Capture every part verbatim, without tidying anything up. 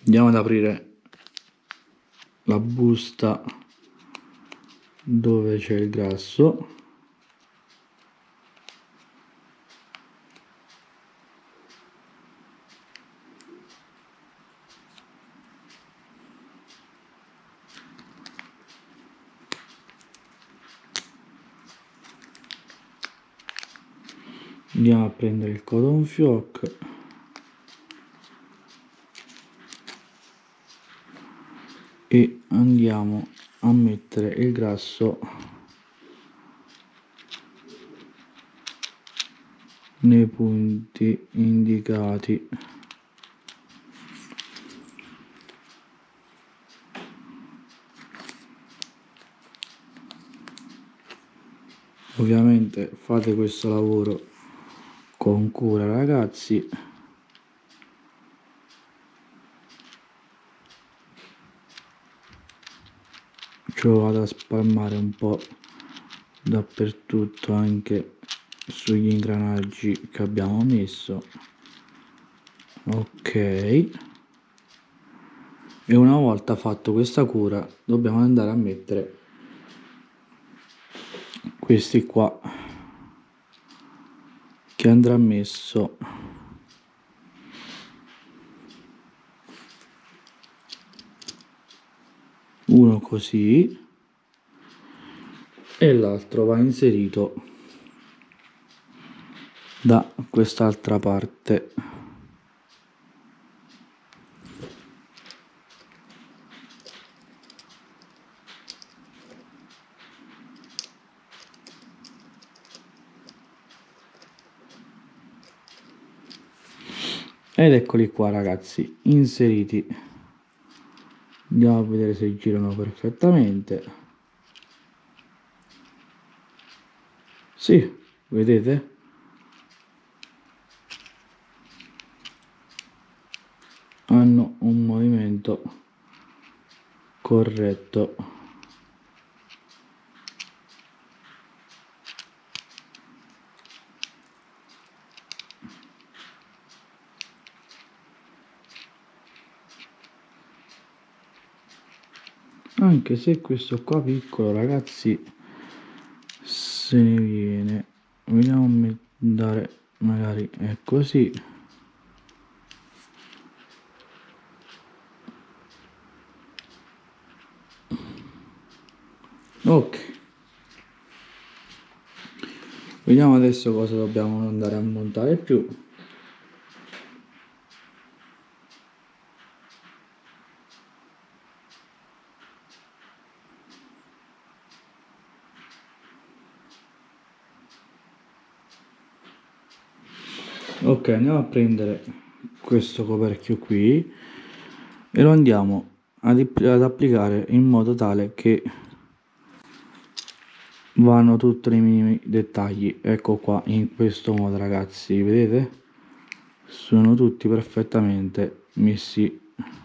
Andiamo ad aprire la busta dove c'è il grasso. Andiamo a prendere il cotton fioc e andiamo a mettere il grasso nei punti indicati. Ovviamente fate questo lavoro con cura, ragazzi. Ci vado a spalmare un po' dappertutto, anche sugli ingranaggi che abbiamo messo. Ok, e una volta fatto questa cura dobbiamo andare a mettere questi qua, che andrà messo uno così e l'altro va inserito da quest'altra parte. Ed eccoli qua, ragazzi, inseriti. Andiamo a vedere se girano perfettamente. Sì, vedete? Hanno un movimento corretto. Anche se questo qua piccolo, ragazzi, se ne viene. Vediamo a dare, magari è così. Ok, vediamo adesso cosa dobbiamo andare a montare più. Ok, andiamo a prendere questo coperchio qui e lo andiamo ad, ad applicare in modo tale che vanno tutti i minimi dettagli. Ecco qua, in questo modo, ragazzi, vedete? Sono tutti perfettamente messi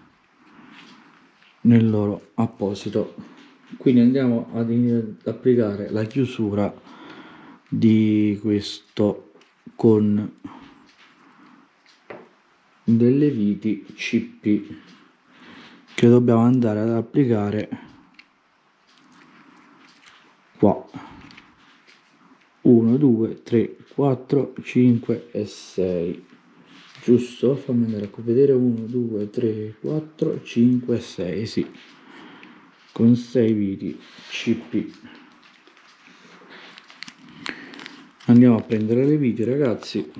nel loro apposito. Quindi andiamo ad, ad applicare la chiusura di questo con delle viti C P che dobbiamo andare ad applicare qua. Uno, due, tre, quattro, cinque e sei. Giusto? Fammi andare a vedere. Uno, due, tre, quattro, cinque e sei. Sì, con sei viti C P. Andiamo a prendere le viti, ragazzi.